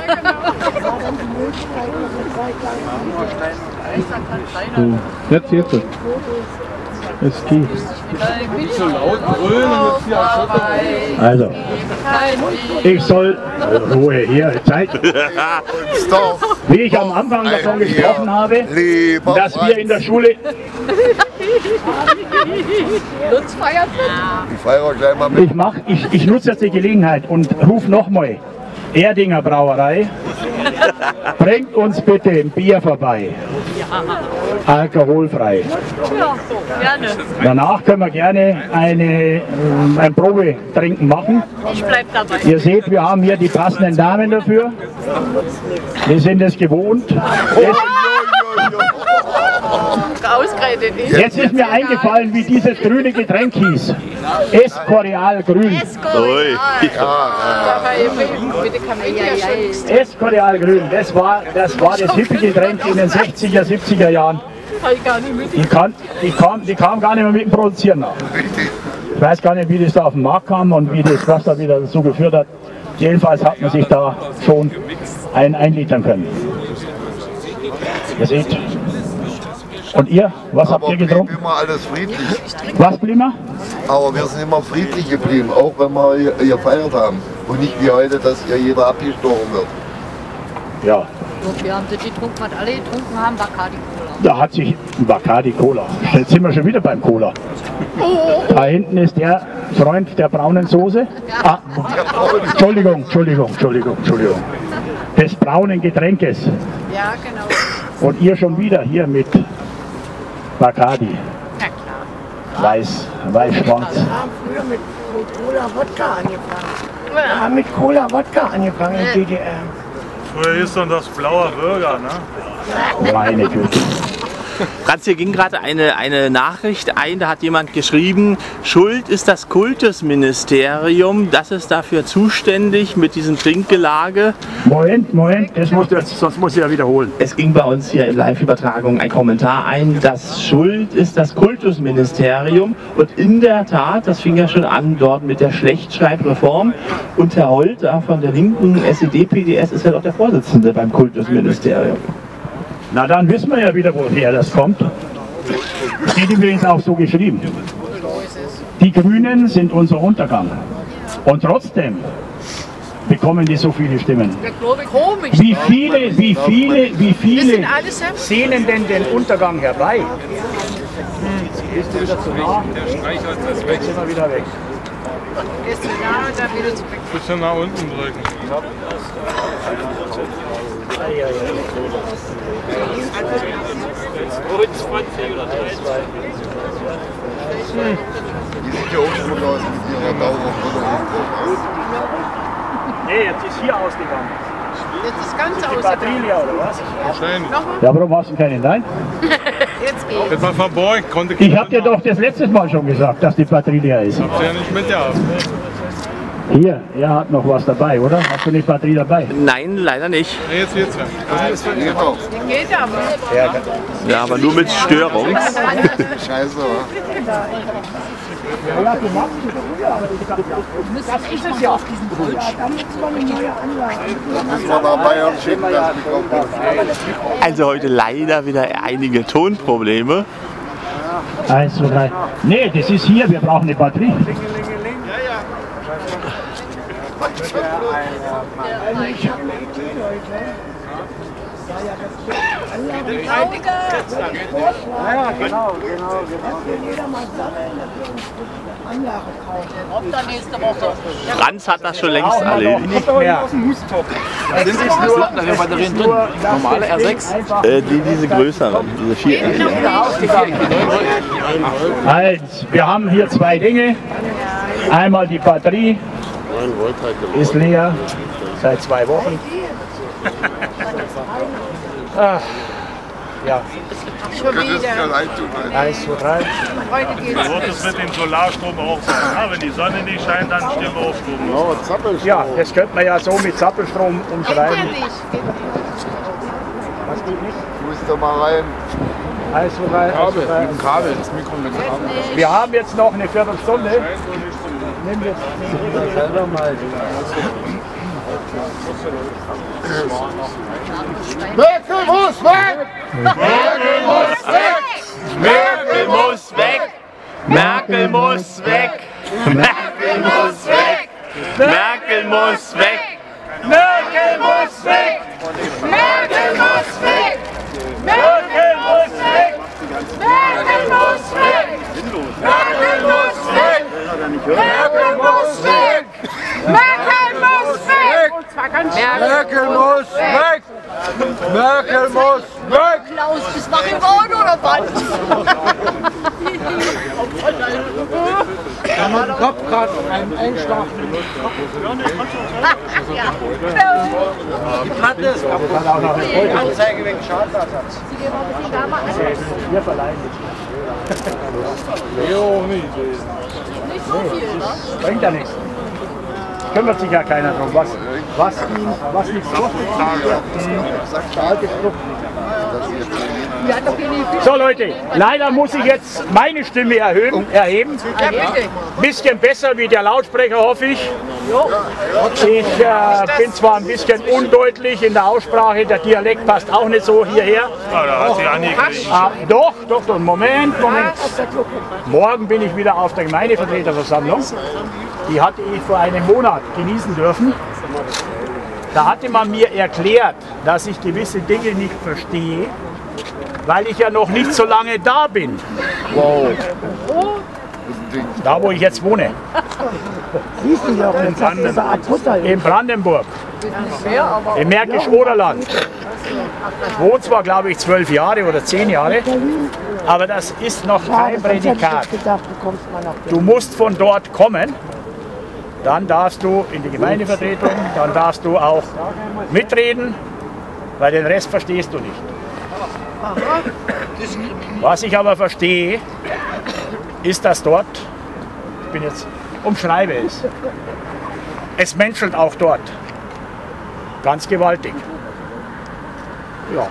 So, jetzt, jetzt. Ist die. Nicht so laut brüllen und jetzt hier Also, ich soll Ruhe hier, Zeit. Wie ich am Anfang davon gesprochen habe, dass wir in der Schule. Lutz feiert mit. Ich feiere gleich mal mit. Ich, mach, ich, ich nutze jetzt die Gelegenheit und rufe nochmal. Erdinger Brauerei, bringt uns bitte ein Bier vorbei. alkoholfrei. Ja, gerne. Danach können wir gerne eine, ein Probetrinken machen. Ich bleib dabei. Ihr seht, wir haben hier die passenden Damen dafür. Wir sind es gewohnt. Jetzt, Ausgerechnet nicht. jetzt ist mir eingefallen, wie dieses grüne Getränk hieß. Escorial Grün. Escorial Grün, das war das, war das Hippie-Getränk in den sechziger, siebziger Jahren. Die, kann, die, kam, die kam gar nicht mehr mit dem Produzieren nach. Ich weiß gar nicht, wie das da auf den Markt kam und wie das, was da wieder dazu geführt hat. Jedenfalls hat man sich da schon einen einlitern können. Ihr seht. Und ihr? Was Aber habt ihr getrunken? immer alles friedlich. Was blieb wir? Aber wir sind immer friedlich geblieben, auch wenn wir hier gefeiert haben. Und nicht wie heute, dass hier jeder abgestochen wird. Ja. Wir haben die getrunken, was alle getrunken haben, Bacardi Cola. Da hat sich Bacardi Cola. Jetzt sind wir schon wieder beim Cola. Da hinten ist der Freund der braunen Soße. Ah, Entschuldigung, Entschuldigung, Entschuldigung, Entschuldigung. Des braunen Getränkes. Ja, genau. Und ihr schon wieder hier mit Bacardi. Ja, klar. Weiß, weiß-schwarz. Wir haben früher mit, mit Cola-Wodka angefangen. Wir haben mit Cola-Wodka angefangen in D D R. Früher ist dann das blaue Burger, ne? Meine Güte. Franz, hier ging gerade eine, eine Nachricht ein, da hat jemand geschrieben, schuld ist das Kultusministerium, das ist dafür zuständig mit diesem Trinkgelage. Moment, Moment, das muss, das, sonst muss ich ja wiederholen. Es ging bei uns hier in Live-Übertragung ein Kommentar ein, dass schuld ist das Kultusministerium und in der Tat, das fing ja schon an dort mit der Schlechtschreibreform und Herr Holter von der linken S E D P D S ist ja doch der Vorsitzende beim Kultusministerium. Na dann wissen wir ja wieder, woher das kommt. Steht übrigens auch so geschrieben. Die Grünen sind unser Untergang. Und trotzdem bekommen die so viele Stimmen. Komisch. Wie viele, wie viele, wie viele Das sind alles sehnen denn den Untergang herbei? Bist du wieder zu nah? Jetzt sind wir wieder weg. Ist zu nah und dann wieder zurück. Bisschen nach unten drücken. Die sieht ja auch gut aus mit ihrer Dauerbrille. Nee, jetzt ist hier ausgegangen. Jetzt ist ganz Die ausgegangen. Patrilia oder was? Wahrscheinlich. Ja, warum hast du keinen Nein? Jetzt geht's. Jetzt mal verborgen, konnte Ich hab dir doch das letzte Mal schon gesagt, dass die Patrilia ist. Habt ihr ja nicht mitgehabt. Hier, er hat noch was dabei, oder? Hast du nicht Batterie dabei? Nein, leider nicht. Nee, jetzt wird's ja. Geht aber. Ja, Ja, aber nur mit Störung. Scheiße, wa? ja, du machst es früher, aber das ist es ja auf diesem Grund. Da muss man eine neue Anlage. Müssen wir nach Bayern schicken, das Mikrofon. Also heute leider wieder einige Tonprobleme. Eins, zwei, drei. Nee, das ist hier, wir brauchen eine Batterie. Also ich habe eine Idee, Leute. Ja, genau, genau, genau. Jeder mal sammeln, dass wir uns eine Anlage kaufen. Ob dann nächste Woche. Franz hat das schon längst erledigt. Nicht mehr. Sind es nur, da sind Batterien drin. Normale R sechs? Äh, die, diese größeren, diese vier. Also, wir haben hier zwei Dinge. Einmal die Batterie ist leer seit zwei Wochen. Ah, ja. Schon wieder. Eins, zwei, drei. Heute geht's. So wird es mit dem Solarstrom auch sein. Ja, wenn die Sonne nicht scheint, dann stimmen wir auf Strom. Ja, das könnte man ja so mit Zappelstrom umschreiben. Was geht nicht? Du musst da mal rein. Eins, zwei, drei. Kabel, mit dem Kabel, das Mikro mit dem Kabel. Wir haben jetzt noch eine Viertelstunde. Nimm jetzt selber mal. Merkel muss weg! Merkel muss weg! Merkel muss weg! Merkel muss weg! Merkel muss weg! Merkel muss weg! Merkel muss weg! Merkel muss weg! Merkel muss weg! Merkel muss weg! Merkel muss weg! Merkel muss weg! Merkel muss weg! Und zwar ganz schnell. Merkel muss weg! Merkel muss weg! Klaus, bist du wach geworden oder was? Da hat den Kopf gerade einen Einschlag. Die Platte ist kaputt. Die Anzeige wegen Schadenersatz. Wir verleihen Jo, nicht. Nicht so viel, was? Bringt ja nichts. Kümmert sich ja keiner drum. Was, was, was nichts kostet, zahlt die Frucht. So Leute, leider muss ich jetzt meine Stimme erhöhen, erheben. Ein bisschen besser wie der Lautsprecher, hoffe ich. Ich äh, bin zwar ein bisschen undeutlich in der Aussprache, der Dialekt passt auch nicht so hierher. Ja, da hat sie angekriegt. Ah, doch, doch, doch, Moment, Moment. Morgen bin ich wieder auf der Gemeindevertreterversammlung. Die hatte ich vor einem Monat genießen dürfen. Da hatte man mir erklärt, dass ich gewisse Dinge nicht verstehe, weil ich ja noch nicht so lange da bin. Wow. Da, wo ich jetzt wohne. In Brandenburg. In Brandenburg. Im Märkisch-Oderland. Ich wohne zwar, glaube ich, zwölf Jahre oder zehn Jahre, aber das ist noch kein Prädikat. Du musst von dort kommen, dann darfst du in die Gemeindevertretung, dann darfst du auch mitreden, weil den Rest verstehst du nicht. Was ich aber verstehe, ist, dass dort, ich bin jetzt, umschreibe es, es menschelt auch dort. Ganz gewaltig. Ja.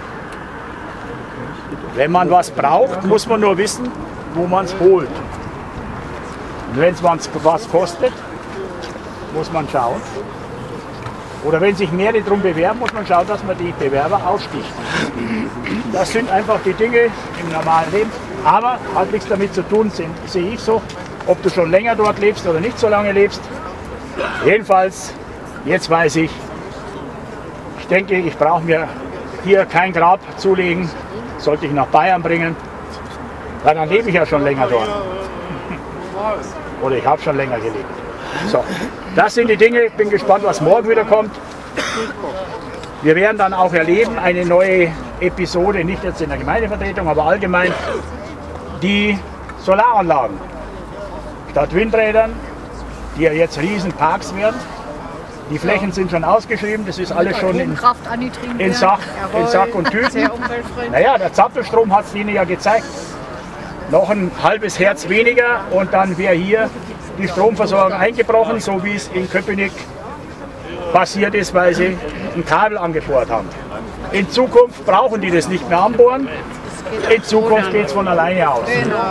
Wenn man was braucht, muss man nur wissen, wo man es holt. Und wenn es was kostet, muss man schauen. Oder wenn sich mehrere darum bewerben, muss man schauen, dass man die Bewerber aussticht. Das sind einfach die Dinge im normalen Leben. Aber hat nichts damit zu tun, sehe ich so, ob du schon länger dort lebst oder nicht so lange lebst. Jedenfalls, jetzt weiß ich, ich denke, ich brauche mir hier kein Grab zulegen, sollte ich nach Bayern bringen, weil dann lebe ich ja schon länger dort. Oder ich habe schon länger gelebt. So, das sind die Dinge, ich bin gespannt, was morgen wieder kommt. Wir werden dann auch erleben, eine neue Episode, nicht jetzt in der Gemeindevertretung, aber allgemein, die Solaranlagen. Statt Windrädern, die ja jetzt Riesenparks werden. Die Flächen sind schon ausgeschrieben, das ist alles schon in, in, Sack, in Sack und Tüten. Naja, der Zappelstrom hat es Ihnen ja gezeigt. Noch ein halbes Herz weniger und dann wäre hier die Stromversorgung eingebrochen, so wie es in Köpenick passiert ist, weil sie ein Kabel angebohrt haben. In Zukunft brauchen die das nicht mehr anbohren, in Zukunft geht es von alleine aus.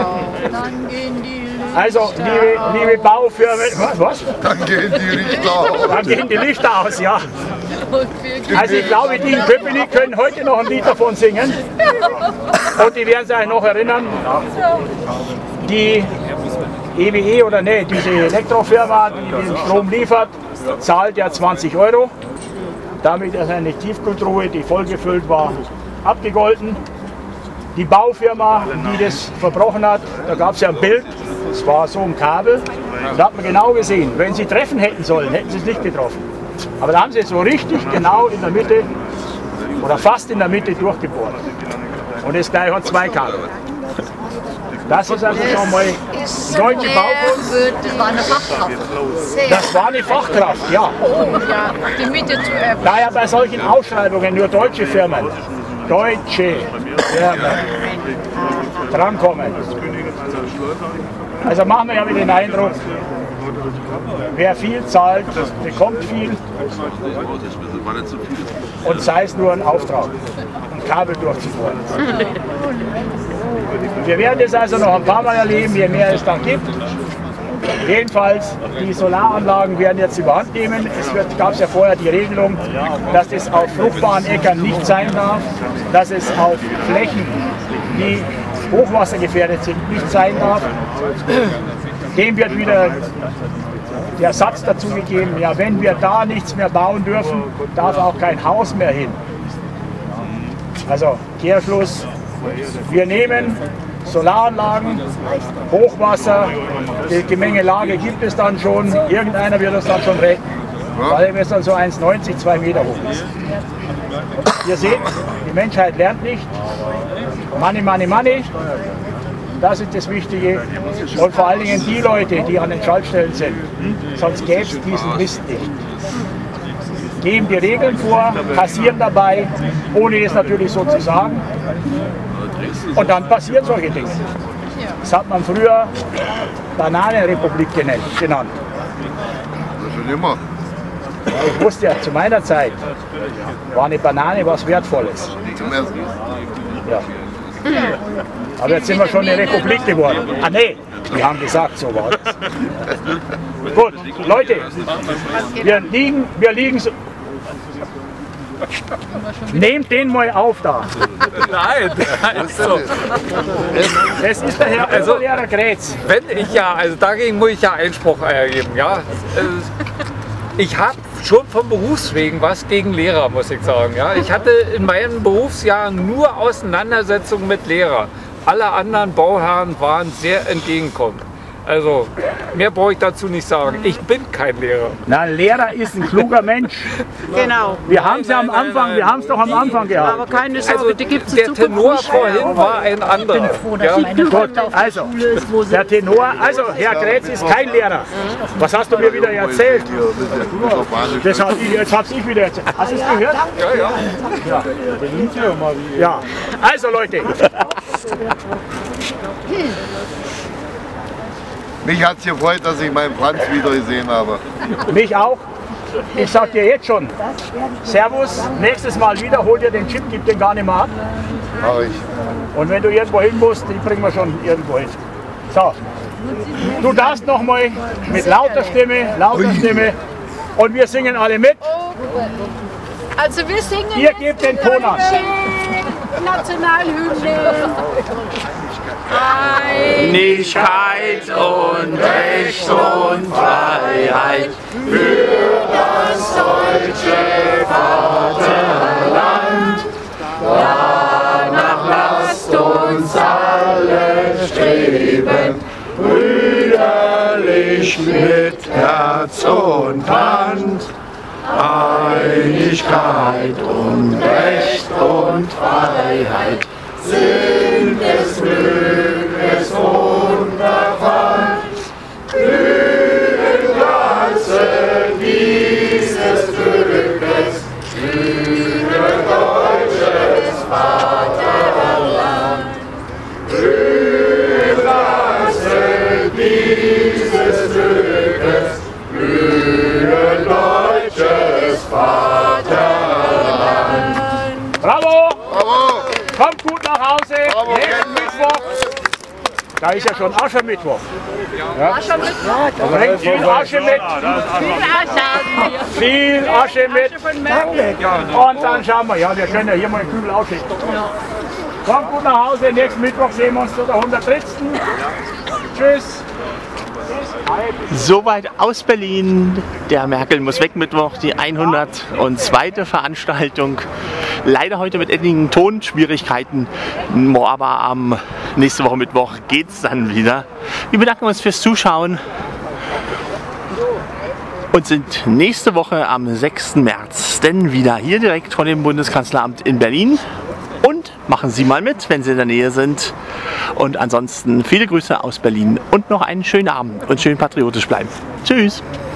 Also, liebe, liebe Baufirmen, was, was? Dann gehen die Lichter aus. Dann gehen die Lichter aus, ja. Also ich glaube, die in Köpenick können heute noch ein Lied davon singen. Und die werden sich noch erinnern, die E W E oder ne, diese Elektrofirma, die den Strom liefert, zahlt ja zwanzig Euro. Damit ist eine Tiefkühltruhe, die vollgefüllt war, abgegolten. Die Baufirma, die das verbrochen hat, da gab es ja ein Bild, das war so ein Kabel. Da hat man genau gesehen, wenn sie treffen hätten sollen, hätten sie es nicht getroffen. Aber da haben sie es so richtig genau in der Mitte oder fast in der Mitte durchgebohrt. Und das gleich hat zwei Kabel. Das ist also schon mal deutsche Baukunst. Das war eine Fachkraft. Das war eine Fachkraft, ja. Um ja die Mitte zu erreichen. Daher bei solchen Ausschreibungen nur deutsche Firmen, deutsche Firmen drankommen. Also machen wir ja wieder den Eindruck, wer viel zahlt, bekommt viel. Und sei es nur ein Auftrag, ein Kabel durchzubohren. Wir werden das also noch ein paar Mal erleben, je mehr es dann gibt. Jedenfalls, die Solaranlagen werden jetzt überhand nehmen. Es wird, gab es ja vorher die Regelung, dass es auf fruchtbaren Äckern nicht sein darf, dass es auf Flächen, die hochwassergefährdet sind, nicht sein darf. Dem wird wieder der Satz dazu gegeben, ja, wenn wir da nichts mehr bauen dürfen, darf auch kein Haus mehr hin. Also Kehrschluss, wir nehmen Solaranlagen, Hochwasser, die Gemengelage gibt es dann schon, irgendeiner wird das dann schon retten. Vor allem ist dann so eins neunzig, zwei Meter hoch. Ihr seht, die Menschheit lernt nicht. Money, money, money. Das ist das Wichtige. Und vor allen Dingen die Leute, die an den Schaltstellen sind. Sonst gäbe es diesen Mist nicht. Geben die Regeln vor, passieren dabei, ohne es natürlich so zu sagen. Und dann passieren solche Dinge. Das hat man früher Bananenrepublik genannt. genannt. Schon immer. Ich wusste ja, zu meiner Zeit war eine Banane was Wertvolles. Zum Essen. Ja. Aber jetzt sind wir schon eine Republik geworden. Ah nee, die haben gesagt, so war das. Gut, Leute, wir liegen, wir liegen so. Nehmt den mal auf da. Nein, also, das ist der Herr also, Lehrer Grätz. Wenn ich ja, also dagegen muss ich ja Einspruch erheben, ja. Ich habe schon vom Berufswegen was gegen Lehrer, muss ich sagen. Ja. Ich hatte in meinen Berufsjahren nur Auseinandersetzungen mit Lehrern. Alle anderen Bauherren waren sehr entgegenkommend. Also, mehr brauche ich dazu nicht sagen. Ich bin kein Lehrer. Na, Lehrer ist ein kluger Mensch. Genau. Wir haben es ja am Anfang, wir haben es doch am Anfang gehabt. Aber keine Sorge, also, die gibt es der Tenor vorhin war ein anderer. Ja. Gut, also, der Tenor, also Herr Grätz ist kein Lehrer. Was hast du mir wieder erzählt? Das hab ich, jetzt hab's ich wieder erzählt. Hast du es gehört? Ja, ja. Ja. Ja. Also Leute. Mich hat es gefreut, dass ich meinen Franz wieder gesehen habe. Mich auch. Ich sag dir jetzt schon, Servus, nächstes Mal wieder, hol dir den Chip, gib den gar nicht mehr ab. Mach ich. Und wenn du irgendwo hin musst, den bringen wir schon irgendwo hin. So, du darfst noch mal mit lauter Stimme, lauter Stimme und wir singen alle mit. Also wir singen Ihr gebt den Ton an. Nationalhymne. Einigkeit und Recht und Freiheit für das deutsche Vaterland. Danach lasst uns alle streben, brüderlich mit Herz und Hand. Einigkeit und Recht und Freiheit sind des Glückes Wunderwand. Glühen Glanze dieses Glückes, glühen deutsches Vaterland. Glühen Glanze dieses Glückes, glühen deutsches Vaterland. Bravo! Bravo! Kommt gut nach Hause, Bravo, nächsten Mittwoch. Da ist ja schon Aschermittwoch. Ja? Aschermittwoch. Da bringt viel Asche mit. Viel Asche mit. Und dann schauen wir, ja, wir können ja hier mal den Kübel ausschicken. Kommt gut nach Hause, nächsten Mittwoch sehen wir uns zu der hundertdrittsten Tschüss. Soweit aus Berlin. Der Merkel muss weg Mittwoch, die hundertzweite Veranstaltung. Leider heute mit etlichen Tonschwierigkeiten, aber am nächste Woche Mittwoch geht es dann wieder. Wir bedanken uns fürs Zuschauen und sind nächste Woche am sechsten März denn wieder hier direkt vor dem Bundeskanzleramt in Berlin. Und machen Sie mal mit, wenn Sie in der Nähe sind. Und ansonsten viele Grüße aus Berlin und noch einen schönen Abend und schön patriotisch bleiben. Tschüss!